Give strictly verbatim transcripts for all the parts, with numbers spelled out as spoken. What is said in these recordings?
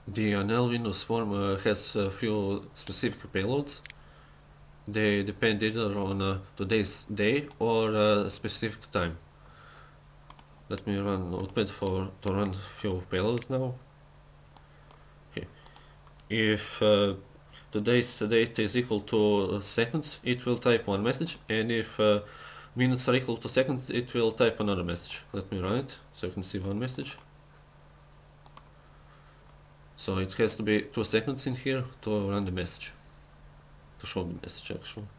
The Anel Windows form uh, has a few specific payloads. They depend either on uh, today's day or a specific time. Let me run Notepad for to run a few payloads now. Okay, if uh, today's date is equal to seconds, it will type one message, and if uh, minutes are equal to seconds, it will type another message. Let me run it so you can see one message. So it has to be two seconds in here to run the message, to show the message actually.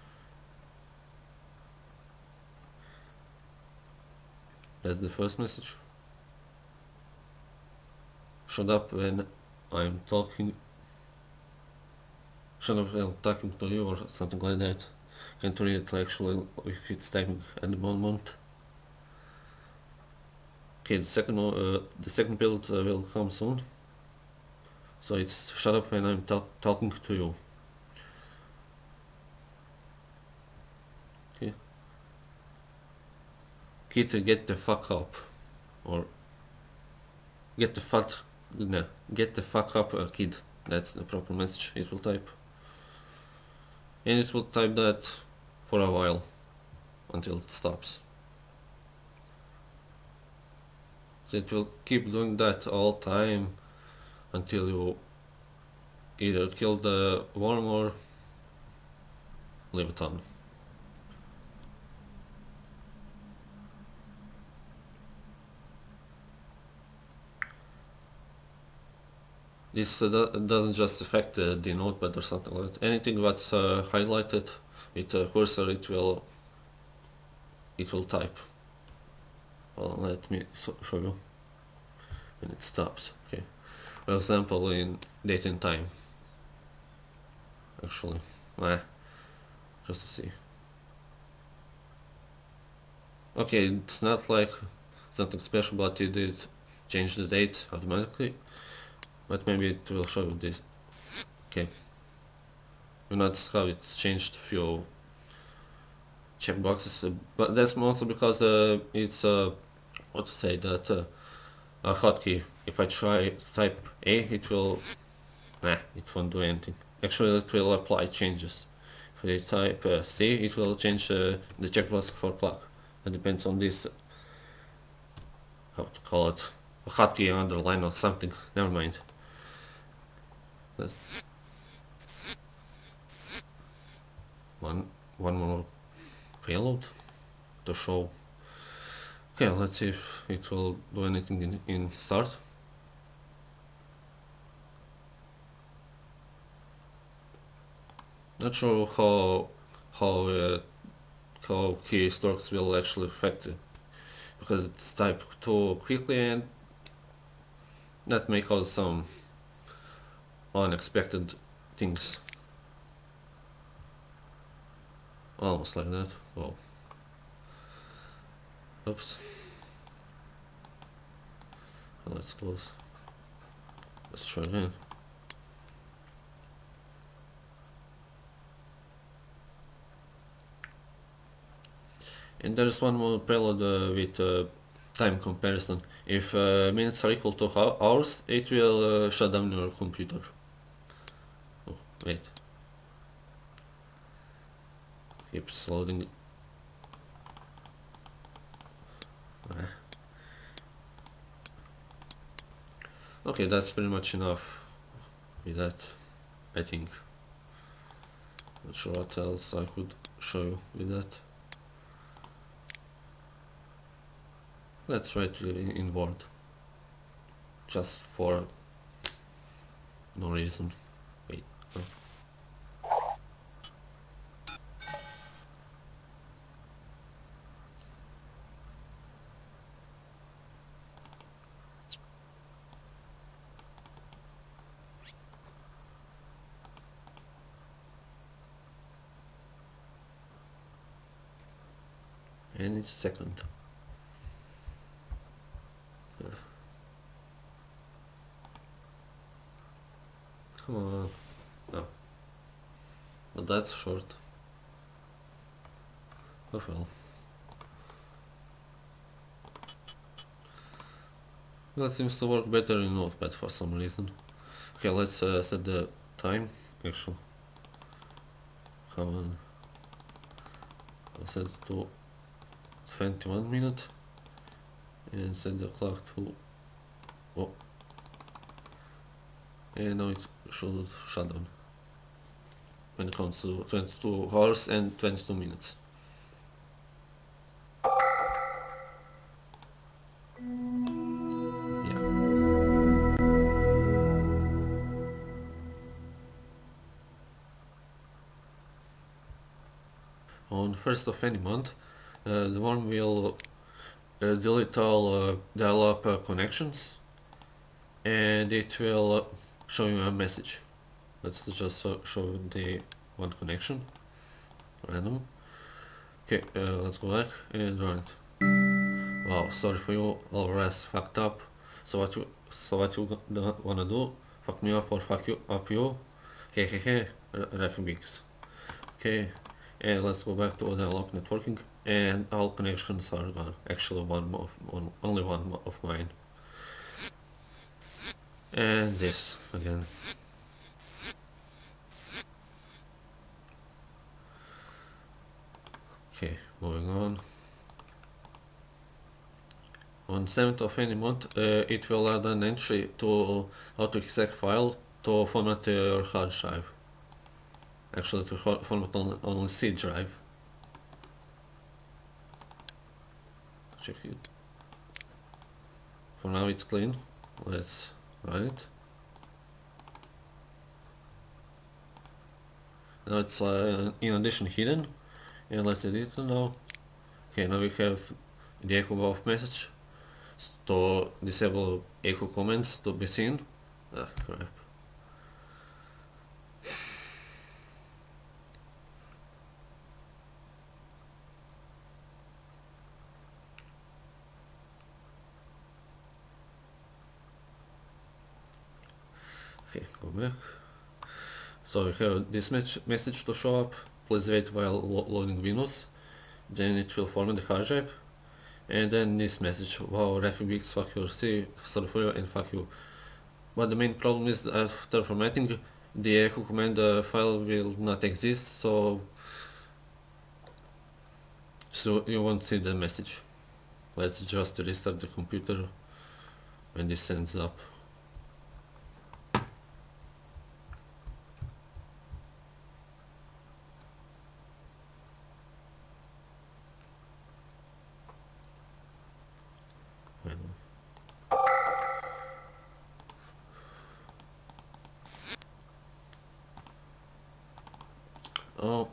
That's the first message. Shut up when I'm talking. Shut up when I'm talking to you or something like that. Can't read it actually if it's typing at the moment. Okay, the second uh, the second build uh, will come soon. So it's shut up when I'm talk talking to you. Okay. Kid, get the fuck up, or get the fuck, no, get the fuck up, uh, kid. That's the proper message it will type, and it will type that for a while until it stops. So it will keep doing that all time until you either kill the worm or leave it on. This uh, do doesn't just affect uh, the notepad or something like that. Anything that's uh, highlighted with a cursor, it will it will type. Well, let me so show you when it stops. Okay, for example, in date and time. Actually, nah, just to see. Okay, it's not like something special, but it did change the date automatically. But maybe it will show you this. Okay. You notice how it's changed a few checkboxes, uh, but that's mostly because uh, it's uh, what to say that uh, a hotkey. If I try type A, it will, nah, it won't do anything. Actually, it will apply changes. If I type uh, C, it will change uh, the checkbox for clock. It depends on this, uh, how to call it, a hotkey underline or something. Never mind. That's one one more payload to show. Okay, let's see if it will do anything in, in start. Not sure how how uh, how keystrokes will actually affect it, because it's typed too quickly and that may cause some unexpected things. Almost like that. Whoa. Oops. Let's close. Let's try again. And there's one more payload uh, with uh, time comparison. If uh, minutes are equal to hours, it will uh, shut down your computer. Oh, wait. Keeps loading. Ah. Okay, that's pretty much enough with that, I think. Not sure what else I could show you with that. Let's try to in, in Word, just for no reason. Wait. Oh. Any second. Come on. Oh. But that's short. Oh well. That seems to work better in Notepad for some reason. Okay, let's uh, set the time. Actually, come on. I'll set it to twenty-one minutes and set the clock to oh, and now it should shut down when it comes to twenty-two hours and twenty-two minutes. Yeah. On first of any month, uh, the worm will uh, delete all uh, dial-up uh, connections, and it will uh, show you a message. Let's just uh, show the one connection, random. Okay, uh, let's go back and run it. Wow, sorry for you, all rest fucked up. So what you, so what you wanna do? Fuck me up or fuck you up you? Hey hey hey, refugees. Okay, and let's go back to dialog networking, and all connections are gone. Actually, one of one, only one of mine. And this again. Okay, moving on. On seventh of any month, uh, it will add an entry to AUTOEXEC file to format your hard drive. Actually, to format on, only C drive. Check it. For now, it's clean. Let's run it. Now it's uh, in addition hidden, and let's edit it now. Okay, now we have the echo of message. To disable echo comments to be seen. Ah, crap. Okay, go back. So we have this message to show up. Please wait while lo loading Windows. Then it will format the hard drive. And then this message, wow, refugees, fuck your C, sorry for you, and fuck you. But the main problem is after formatting, the echo command uh, file will not exist, so so you won't see the message. Let's just restart the computer when this ends up. Oh.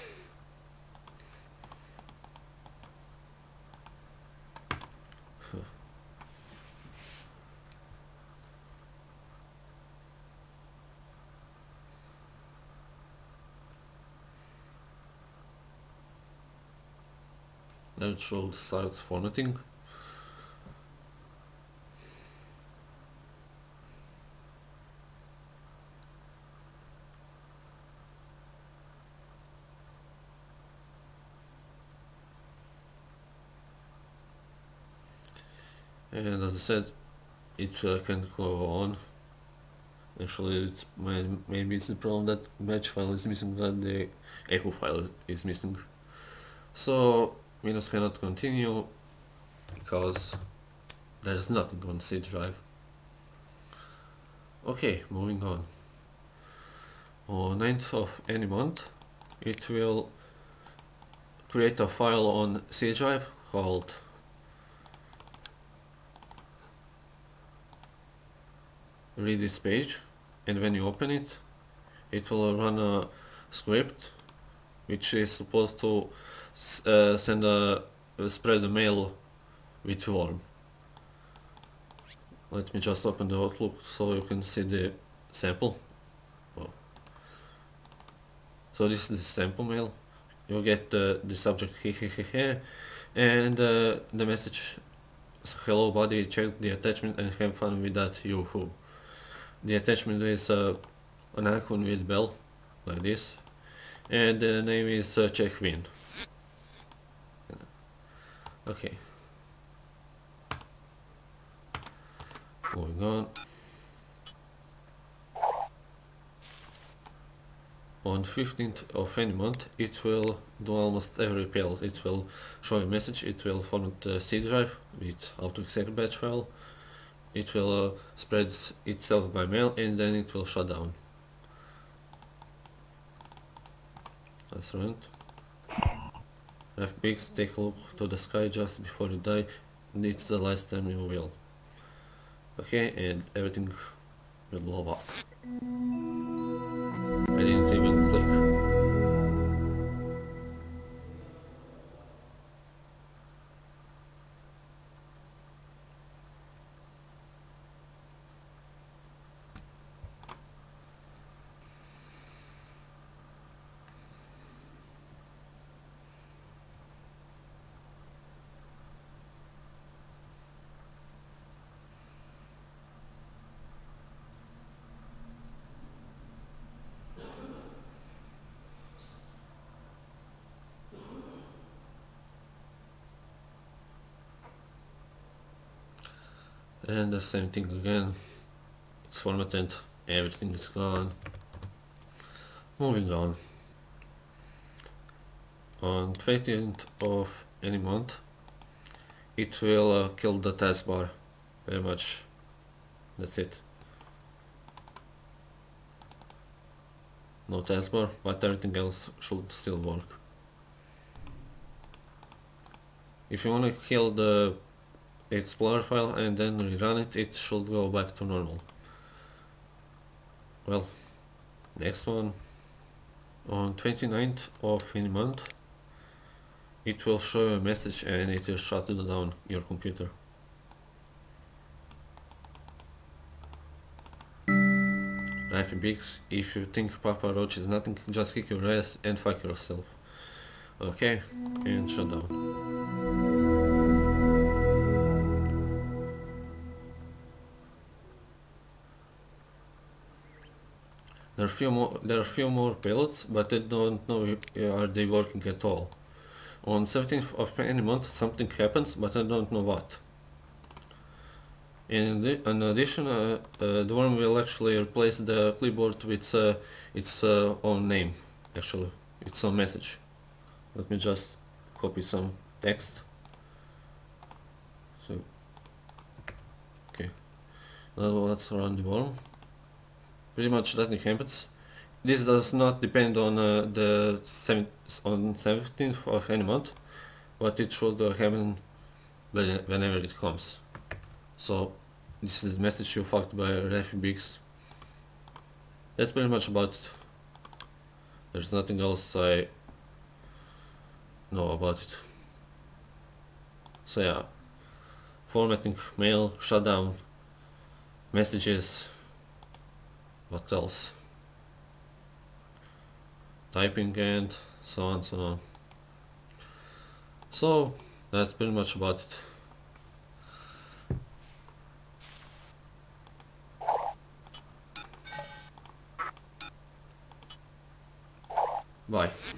That should start formatting. And as I said, it uh, can go on. Actually, it's maybe it's the problem that match file is missing, that the echo file is missing. So Windows cannot continue because there's nothing on C drive. Okay, moving on. On ninth of any month, it will create a file on C drive called read this page, and when you open it, it will run a script which is supposed to uh, send a uh, spread a mail with worm. Let me just open the Outlook so you can see the sample. Oh. So this is the sample mail. You get uh, the subject hehehehe and uh, the message, hello buddy, check the attachment and have fun with that, yoo-hoo. The attachment is uh, an icon with bell, like this, and the name is uh, AngelWin. Okay. Moving on. on fifteenth of any month it will do almost every payload. It will show a message, it will format the C drive with AUTOEXEC.BAT file, it will uh, spread itself by mail, and then it will shut down. Let's run it. F B X, take a look to the sky just before you die. It's the last time you will. Okay, and everything will blow up. I didn't even click. And the same thing again, it's formatted, everything is gone. Moving on. On twentieth of any month, it will uh, kill the taskbar, very much, that's it. No taskbar, but everything else should still work. If you want to kill the Explorer file and then rerun it, it should go back to normal. Well, next one. On twenty-ninth of any month, it will show a message and it will shut down your computer. F B X, if you think Papa Roach is nothing, just kick your ass and fuck yourself. Okay, and shut down. There are few more. There are few more payloads, but I don't know if, are they working at all. On seventeenth of any month, something happens, but I don't know what. In, in addition, uh, uh, the worm will actually replace the clipboard with uh, its uh, own name. Actually, its own message. Let me just copy some text. So, okay. Now let's run the worm. Pretty much nothing happens. This does not depend on uh, the on seventeenth of any month, but it should uh, happen whenever it comes. So this is the message you fucked by F B X. That's pretty much about it. There's nothing else I know about it. So yeah, formatting, mail, shutdown, messages. What else? Typing and so on, so on. So that's pretty much about it. Bye.